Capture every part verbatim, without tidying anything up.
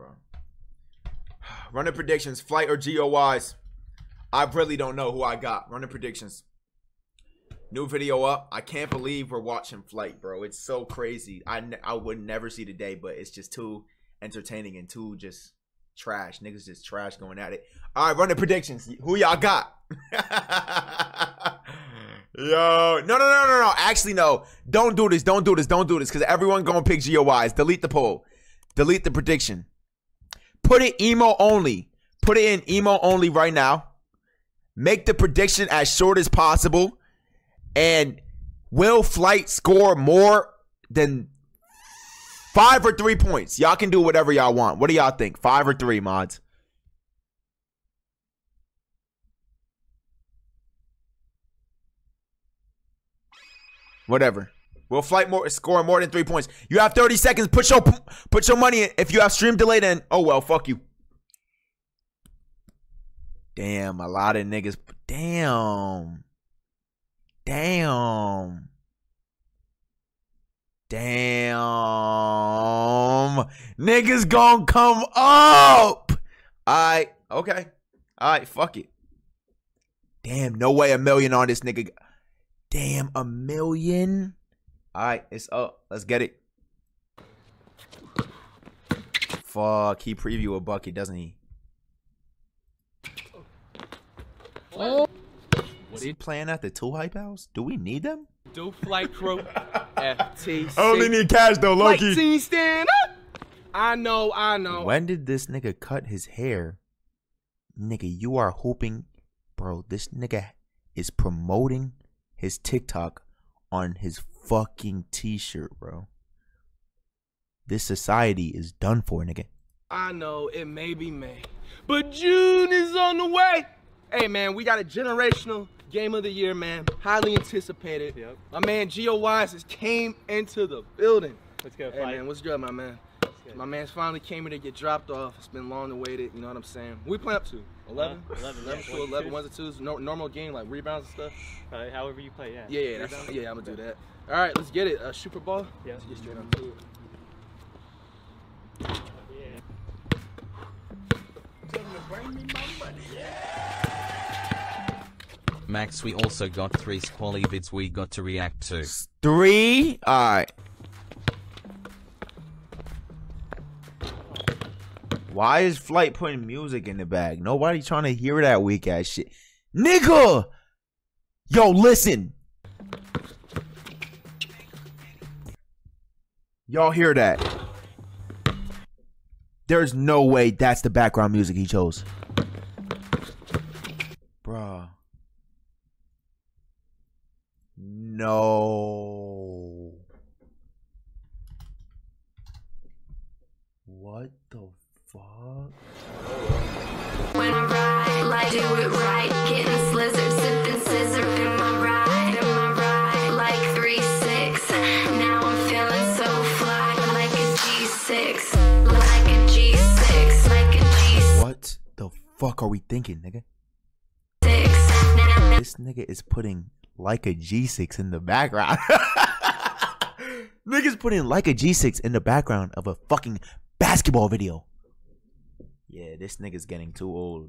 bro. Running predictions, Flight or G O Ys. I really don't know who I got. Running predictions. New video up. I can't believe we're watching Flight, bro. It's so crazy. I, I would never see the day, but it's just too entertaining and too just trash. Niggas just trash going at it. All right, running predictions. Who y'all got? Yo, no, no, no, no, no. Actually, no. Don't do this. Don't do this. Don't do this. Because everyone going to pick G O Ys. Delete the poll. Delete the prediction. Put it emo only. Put it in emo only right now. Make the prediction as short as possible. And will Flight score more than five or three points? Y'all can do whatever y'all want. What do y'all think? Five or three, mods? Whatever. Will Flight more score more than three points? You have thirty seconds. Put your put your money in. If you have stream delay, then oh well, fuck you. Damn, a lot of niggas. Damn. Damn. Damn. Niggas gonna come up. Alright. Okay. Alright, fuck it. Damn, no way a million on this nigga. Damn, a million. Alright, it's up. Let's get it. Fuck, he preview a bucket, doesn't he? Oh. Is he playing at the two hype house? Do we need them? Do Flight Crew. F T C. I only need cash though, Loki. Flight team stand up. I know, I know. When did this nigga cut his hair? Nigga, you are hooping. Bro, this nigga is promoting his TikTok on his fucking t-shirt, bro. This society is done for, nigga. I know, it may be May, but June is on the way. Hey, man, we got a generational game of the year, man. Highly anticipated. Yep. My man G O Ys just came into the building. Let's go, Flight. Hey, man, what's good, my man? My man's finally came here to get dropped off. It's been long awaited, you know what I'm saying? We play up to eleven, uh, eleven, eleven, yeah, twelve, eleven, ones and twos, no, normal game like rebounds and stuff. Uh, however you play, yeah. Yeah, yeah, that's, yeah, I'm gonna do that. All right, let's get it. Uh, Super Bowl. Yeah. Let's get straight on to it. Max, we also got three squally vids we got to react to. Three? Alright. Why is Flight putting music in the bag? Nobody trying to hear that weak ass shit. Nigga! Yo, listen. Y'all hear that? There's no way that's the background music he chose. Bruh. No. What the fuck? When I ride, like do it right, getting slizzard, sipping scissor in my ride, in my ride, like three six. Now I'm feeling so fly, like a G six, like a G six, like a G six. What the fuck are we thinking, nigga? Now this nigga is putting like a G six in the background. Niggas putting like a G six in the background of a fucking basketball video. Yeah, this nigga's getting too old.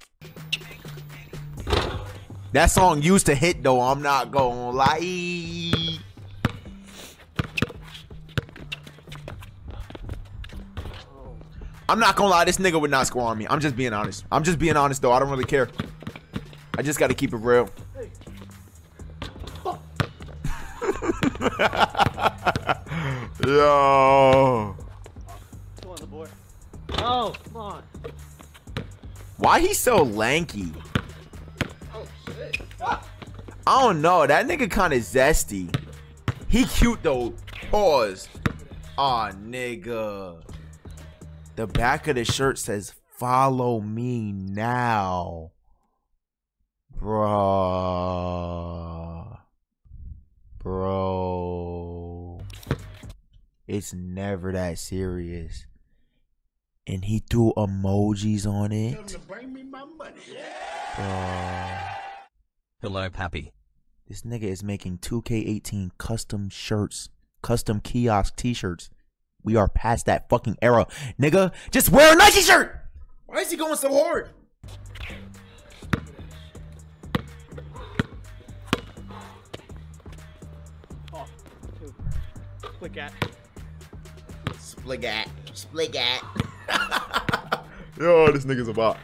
That song used to hit though, I'm not gonna lie. I'm not gonna lie, this nigga would not score on me. I'm just being honest. I'm just being honest though, I don't really care. I just gotta keep it real. Yo. Come on, the boy. Oh, come on. Why he so lanky? Oh, shit. I don't know. That nigga kind of zesty. He cute though. Pause. Aw, nigga. The back of the shirt says, "Follow me now." Bruh. Bro. It's never that serious. And he threw emojis on it. Bring me my money. Bruh. Hello, Pappy. This nigga is making two K eighteen custom shirts. Custom kiosk t-shirts We are past that fucking era, nigga. Just wear a Nike shirt. Why is he going so hard? Oh, two. Split gat. Spligat. Spligat. Yo, this nigga's a bot.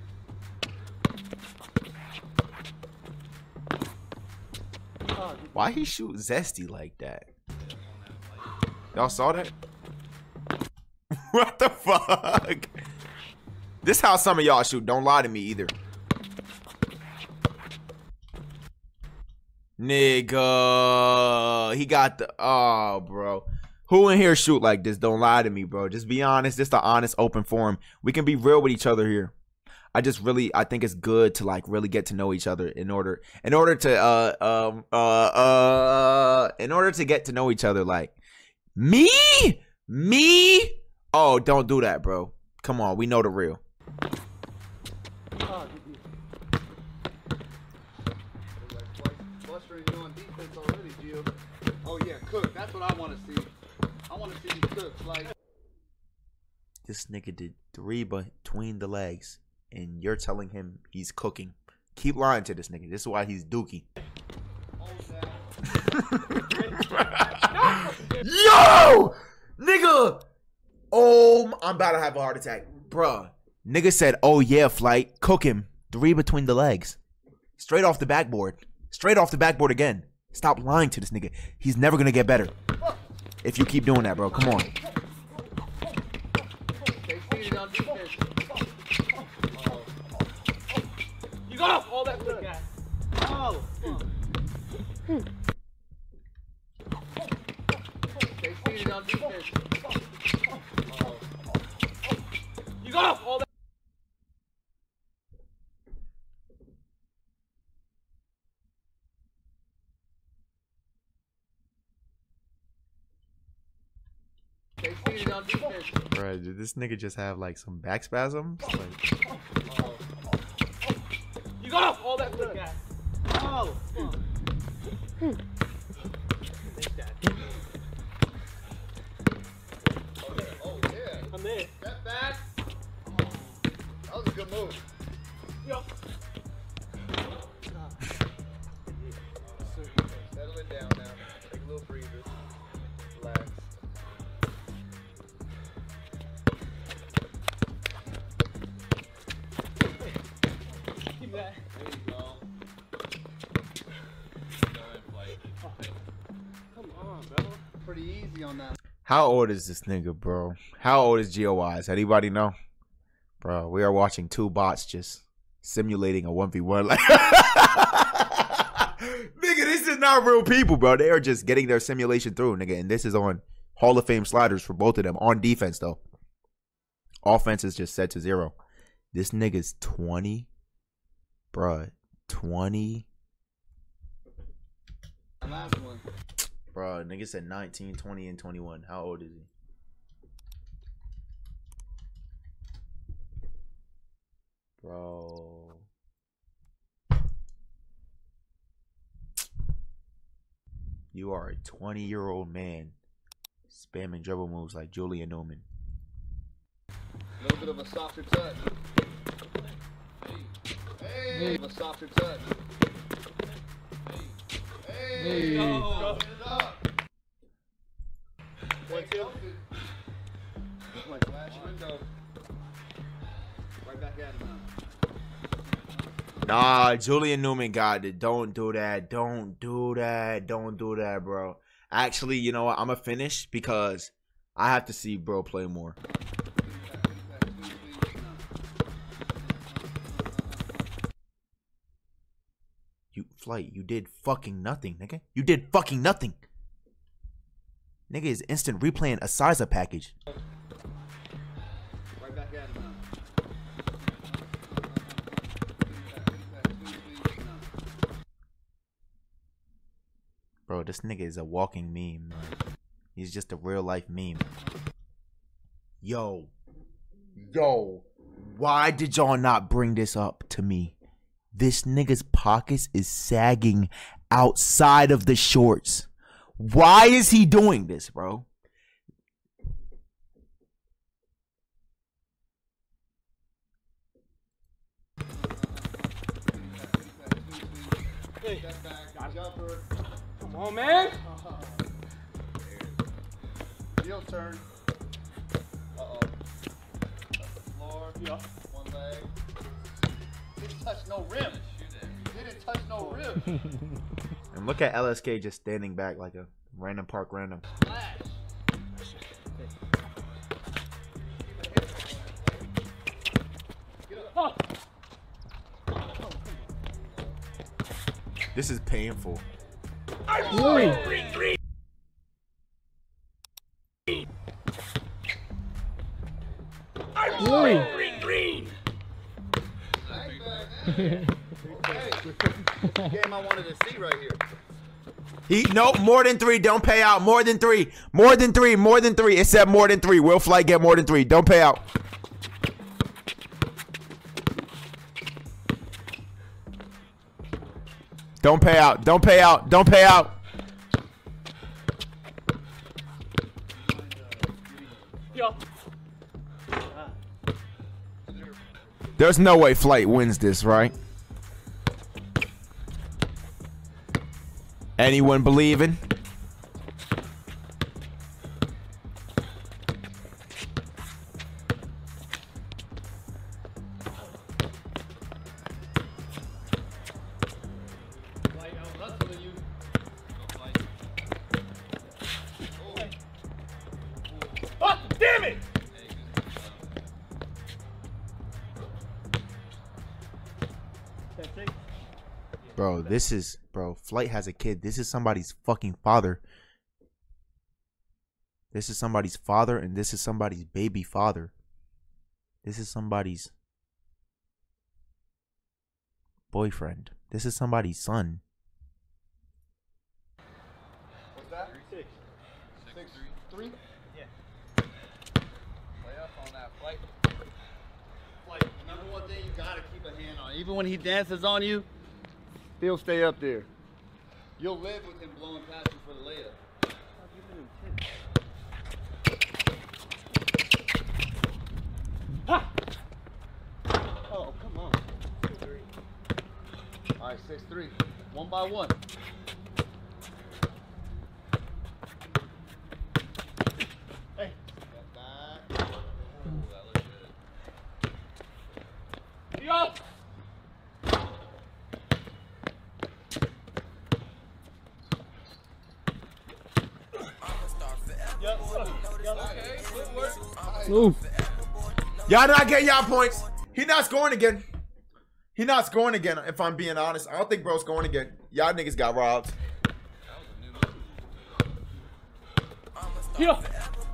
Why he shoot Zesty like that? Y'all saw that? What the fuck? This how some of y'all shoot. Don't lie to me either. Nigga. He got the... Oh, bro. Who in here shoot like this? Don't lie to me, bro. Just be honest. This is the honest, open forum. We can be real with each other here. I just really, I think it's good to like really get to know each other in order, in order to, uh, um, uh, uh, in order to get to know each other. Like, me, me. Oh, don't do that, bro. Come on, we know the real. Oh yeah, cook. That's what I want to see. I want to see you cook. Like this nigga did three between the legs. And you're telling him he's cooking. Keep lying to this nigga. This is why he's dookie. Yo! Nigga! Oh, I'm about to have a heart attack. Bruh. Nigga said, oh yeah, flight. Cook him. Three between the legs. Straight off the backboard. Straight off the backboard again. Stop lying to this nigga. He's never gonna get better. If you keep doing that, bro. Come on. You got off all that split gat. Oh. You got off all that. Bro, did this nigga just have like some back spasms? Like... You got off all that split gat. Oh. Thanks, Dad. oh yeah. I'm there. That bad? Oh, that was a good move. Yo. Settle it down now. Take a little breather. Relax. Keep that. There you go. Come on, bro. Pretty easy on that. How old is this nigga, bro? How old is G O Wise? Anybody know? Bro, we are watching two bots just simulating a one v one. Like, nigga, this is not real people, bro. They are just getting their simulation through, nigga. And this is on Hall of Fame sliders for both of them. On defense, though. Offense is just set to zero. This nigga's twenty. Bro, twenty. The last one. Bro, nigga said nineteen, twenty, and twenty-one. How old is he? Bro. You are a twenty-year-old man spamming dribble moves like Julian Newman. A little bit of a softer touch. Hey. Hey. A softer touch. Hey. Hey. Go. Get it up. One, two. Like flash window. Right back at him now. Nah, Julian Newman got it. Don't do that. Don't do that. Don't do that, bro. Actually, you know what? I'm going to finish because I have to see bro play more. You, Flight, you did fucking nothing, nigga. You did fucking nothing. Nigga is instant replaying a Siza package. Right back at him now. Bro, this nigga is a walking meme, man. He's just a real life meme. Yo. Yo. Why did y'all not bring this up to me? This nigga's pockets is sagging outside of the shorts. Why is he doing this, bro? Hey. Step back. Jumper. Come on, man. Heel turn. Uh-oh. Touch the floor. Yeah. One leg. Didn't touch no rim. Didn't touch no rim. And look at L S K just standing back like a random park random. Flash. Oh. This is painful. Green, green. Green, green, green. Game I wanted to see right here. He nope, more than three. Don't pay out. More than three. More than three. More than three. It said more than three. Will Flight get more than three? Don't pay out. Don't pay out. Don't pay out. Don't pay out. Yo. There's no way Flight wins this, right? Anyone believing? Oh, damn it! Bro, this is, bro, Flight has a kid. This is somebody's fucking father. This is somebody's father, and this is somebody's baby father. This is somebody's boyfriend. This is somebody's son. What's that? Six. Six. Three? Yeah. Play up on that flight. Flight. Number one thing you gotta keep a hand on. Even when he dances on you, he'll stay up there. You'll live with him blowing past you for the layup. Ha! Oh, come on. All right, six three. One by one. Hey. Step back. Yo. Y'all not getting y'all points. He not scoring again. He not scoring again, if I'm being honest. I don't think bro's scoring again. Y'all niggas got robbed. Yo.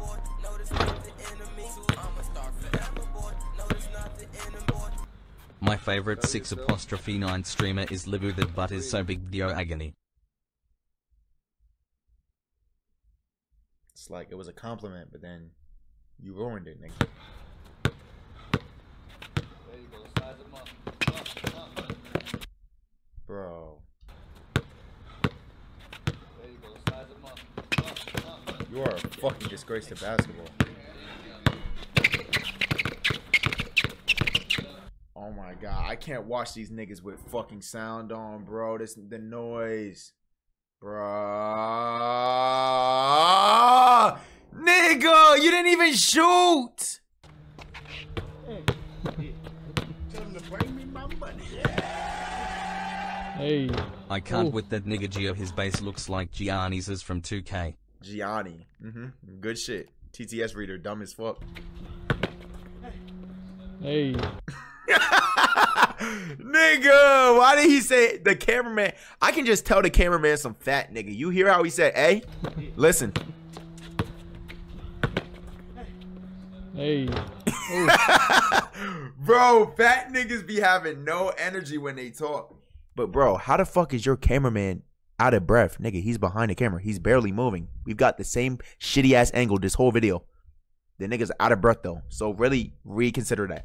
My favorite six apostrophe nine streamer is Libu. That butt is so big, yo agony. It's like it was a compliment, but then you ruined it, nigga. There you go. Size him up. Up, up. Bro. There you go. Size him up. Up, up. You are a fucking disgrace to basketball. Oh my god, I can't watch these niggas with fucking sound on, bro. This the noise. Bro. Nigga, you didn't even shoot. Hey. I can't Ooh. with that nigga Gio. His base looks like Gianni's from two K. Gianni. Mm-hmm. Good shit. T T S reader, dumb as fuck. Hey. Nigga, why did he say the cameraman? I can just tell the cameraman some fat nigga. You hear how he said, hey? Listen. Hey. Bro, fat niggas be having no energy when they talk. But bro, how the fuck is your cameraman out of breath? Nigga, he's behind the camera. He's barely moving. We've got the same shitty ass angle this whole video. The nigga's out of breath though. So really reconsider that.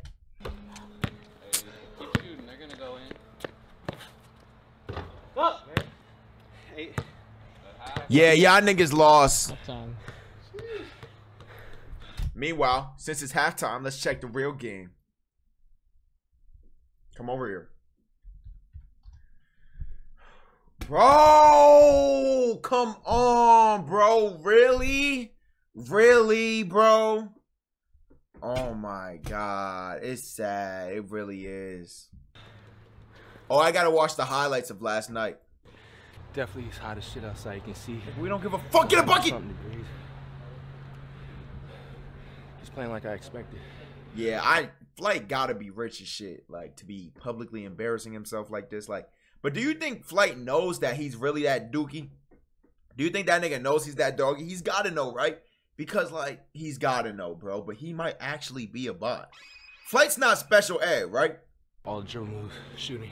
Keep shooting. They're gonna go in. Oh. Hey. Yeah, y'all niggas lost. Time. Meanwhile, since it's halftime, let's check the real game. Come over here. Bro, come on, bro. Really? Really, bro? Oh my God. It's sad. It really is. Oh, I gotta watch the highlights of last night. Definitely it's hot as shit outside. You can see. We don't give a fuck. Get a bucket! Something degrees. Just playing like I expected. Yeah, I Flight gotta be rich as shit. Like, to be publicly embarrassing himself like this. Like, but do you think Flight knows that he's really that dookie? Do you think that nigga knows he's that doggy? He's gotta know, right? Because, like, he's gotta know, bro. But he might actually be a bot. Flight's not special ed, right? All the drill moves, shooting.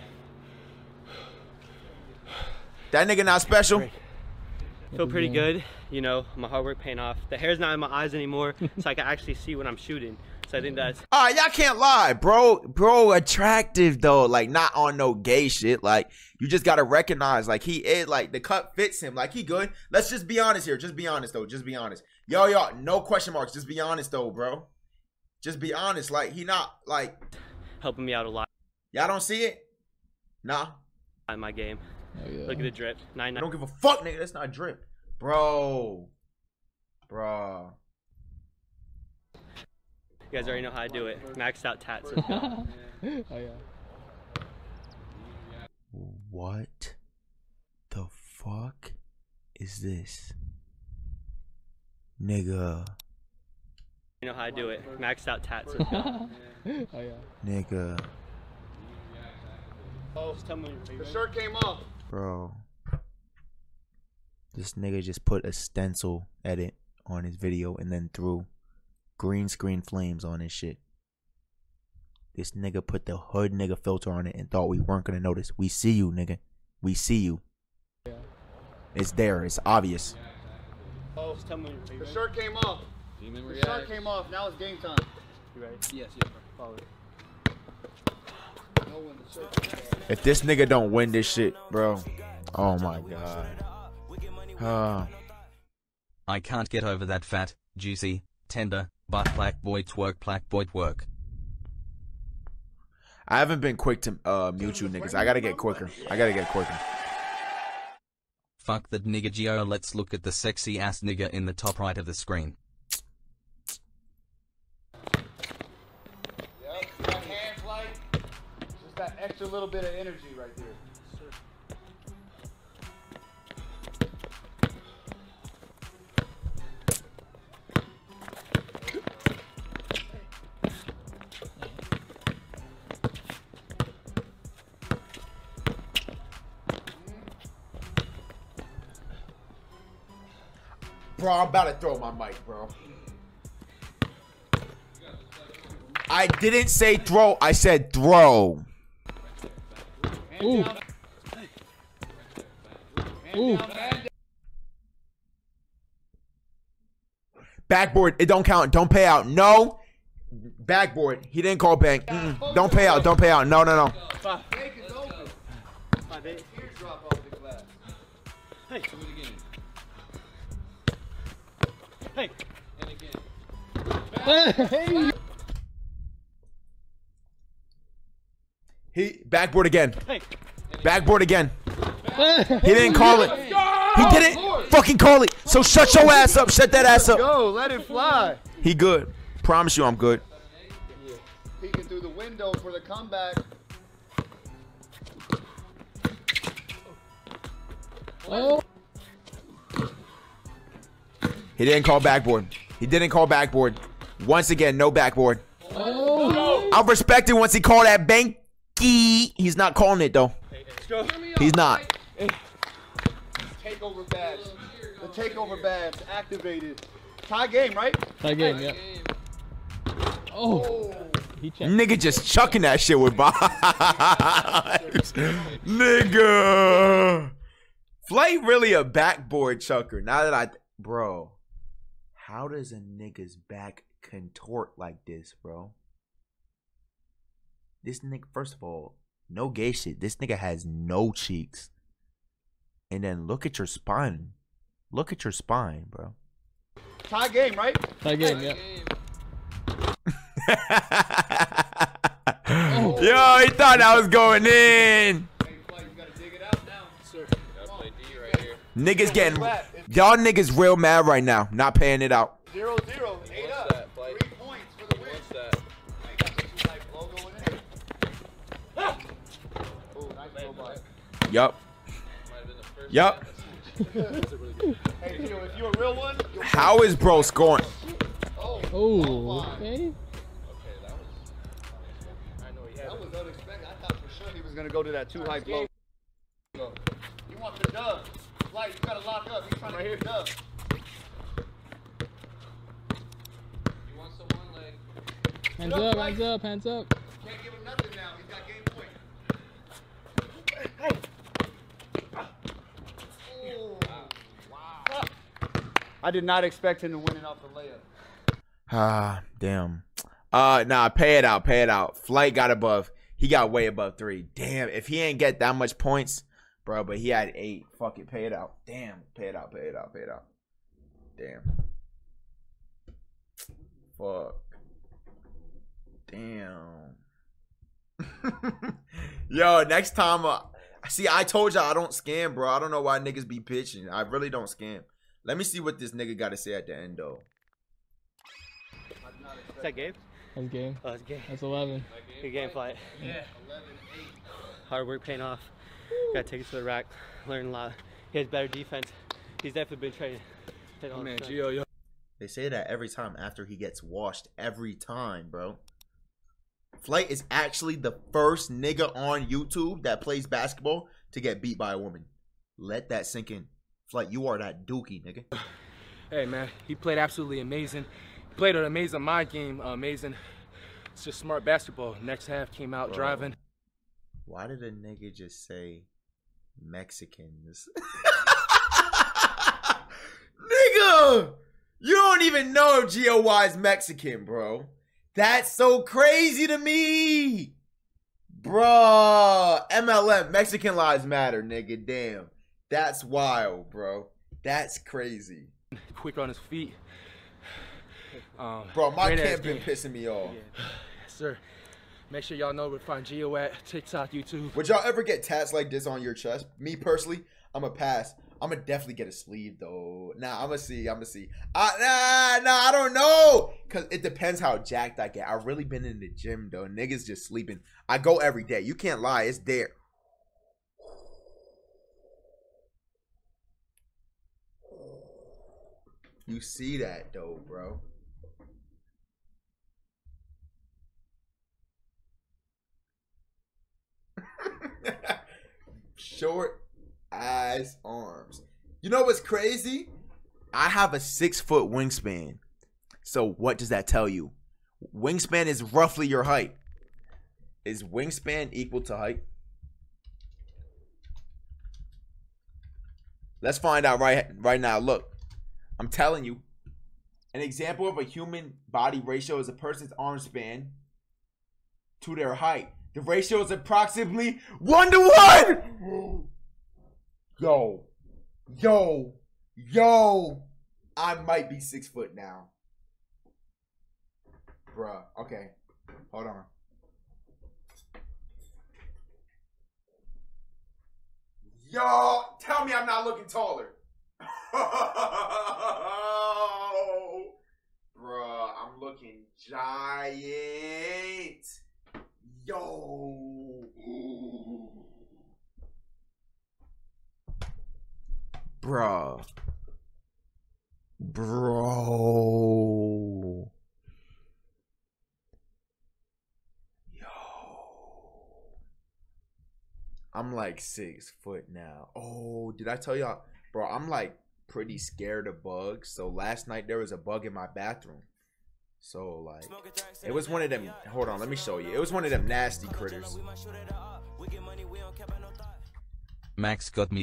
That nigga not special? Feel pretty good. You know, my hard work paying off. The hair's not in my eyes anymore, so I can actually see when I'm shooting. So I think that's... All right, y'all can't lie, bro. Bro, attractive, though. Like, not on no gay shit. Like, you just gotta recognize, like, he is, like, the cut fits him. Like, he good. Let's just be honest here. Just be honest, though. Just be honest. Yo, yo, no question marks. Just be honest, though, bro. Just be honest. Like, he not, like... helping me out a lot. Y'all don't see it? Nah. In my game. Oh, yeah. Look at the drip. Nine, I nine. don't give a fuck, nigga. That's not drip. Bro. Bro. You guys already know how I do it. Maxed out tats. Oh, yeah. What the fuck is this? Nigga. You know how I do it. Maxed out tats. Oh, yeah. Nigga. Oh, just tell me when you're The shirt came off. Bro. This nigga just put a stencil edit on his video and then threw green screen flames on his shit. This nigga put the hood nigga filter on it and thought we weren't gonna notice. We see you, nigga. We see you. Yeah. It's there. It's obvious. Oh, just tell me when you're The shirt came off. The shirt came off. Now it's game time. You ready? Yes, yes, bro. Follow it. Know when the shirt comes off. If this nigga don't win this shit, bro. Oh my God. Uh, I can't get over that fat, juicy, tender, butt black boy twerk black boy twerk. I haven't been quick to uh, mute you niggas. I gotta get quicker. I gotta get quicker. Fuck that nigga Gio. Let's look at the sexy ass nigga in the top right of the screen. Yep. See that hands light? Just that extra little bit of energy right there. Bro, I'm about to throw my mic, bro. I didn't say throw. I said throw. Ooh. Ooh. Backboard. It don't count. Don't pay out. No. Backboard. He didn't call bank. Mm-mm. Don't pay out. Don't pay out. No, no, no. Fake is open. Five, eight. Teardrop off the glass. Hey. Do it again. Hey. And again. Hey. He backboard again. Hey. Backboard again. He didn't call it. He didn't fucking call it. So shut your ass up. Shut that ass up. Go, let it fly. He good. Promise you I'm good. Peeking through the window for the comeback. Oh. He didn't call backboard. He didn't call backboard. Once again, no backboard. Oh. I'll respect it once he called that banky. He's not calling it though. He's not. Takeover badge. The takeover badge activated. Tie game, right? Tie game, yeah. Oh. He checked. Nigga just chucking that shit with vibes. Nigga. Flay really a backboard chucker. Now that I, bro, how does a nigga's back contort like this, bro? This nigga, first of all, no gay shit. This nigga has no cheeks. And then look at your spine. Look at your spine, bro. Tie game, right? Tie game, yeah. Yo, he thought I was going in. Hey, Clay, you gotta dig it out now. Sir. Niggas getting, y'all niggas real mad right now. Not paying it out. Zero, zero, eight up. Three points for the win. I got the two-type logo in it. Oh, nice throw by. Yup. Yup. Hey, Gio, if you're a real one, you'll How is bro scoring? Oh, okay. That was unexpected. I thought for sure he was going to go to that two high blow. You want the dub. Flight, you got to lock up. He's trying to hit the dub. You want someone like... Hands up, hands up, hands up. Can't give him nothing now. He's got game point. Oh, wow. I did not expect him to win it off the layup. Ah, damn. Uh, nah, pay it out, pay it out. Flight got above. He got way above three. Damn, if he ain't get that much points, bro, but he had eight. Fuck it, pay it out. Damn, pay it out, pay it out, pay it out. Damn. Fuck. Damn. Yo, next time, uh, see, I told y'all I don't scam, bro. I don't know why niggas be pitching. I really don't scam. Let me see what this nigga got to say at the end, though. Is that game? That's game. Oh, it's game. That's eleven. Good game, Flight. Yeah. Hard work paying off. Got to take it to the rack. Learn a lot. He has better defense. He's definitely been training. Oh, man, Gio, yo. They say that every time after he gets washed. Every time, bro. Flight is actually the first nigga on YouTube that plays basketball to get beat by a woman. Let that sink in. Flight, you are that dookie, nigga. Hey, man, he played absolutely amazing. He played an amazing mind game, uh, amazing. It's just smart basketball. Next half came out Bro. driving. Why did a nigga just say Mexicans? Nigga! You don't even know if G O Y is Mexican, bro. That's so crazy to me. Bruh. M L M, Mexican Lives Matter, nigga. Damn. That's wild, bro. That's crazy. Quick on his feet. Um, Bro, my great ass camp been game. pissing me off. Yeah. Yes, sir. Make sure y'all know where to find Gio at TikTok, YouTube. Would y'all ever get tats like this on your chest? Me personally, I'm a pass. I'm gonna definitely get a sleeve though. Nah, I'm gonna see. I'm gonna see. Uh, nah, nah, I don't know. Cause it depends how jacked I get. I've really been in the gym though. Niggas just sleeping. I go every day. You can't lie. It's there. You see that though, bro. Short ass arms. You know what's crazy? I have a six foot wingspan. So what does that tell you? Wingspan is roughly your height. Is wingspan equal to height? Let's find out right right now. Look, I'm telling you. An example of a human body ratio is a person's arm span to their height. The ratio is approximately one to one. Yo, yo, yo. I might be six foot now. Bruh, okay. Hold on. Yo, tell me I'm not looking taller. Bruh, I'm looking giant. Yo. Bruh. Bro. Yo. I'm like six foot now. Oh, did I tell y'all? Bro, I'm like pretty scared of bugs. So last night there was a bug in my bathroom. So like, it was one of them. Hold on, let me show you. It was one of them nasty critters. Max got me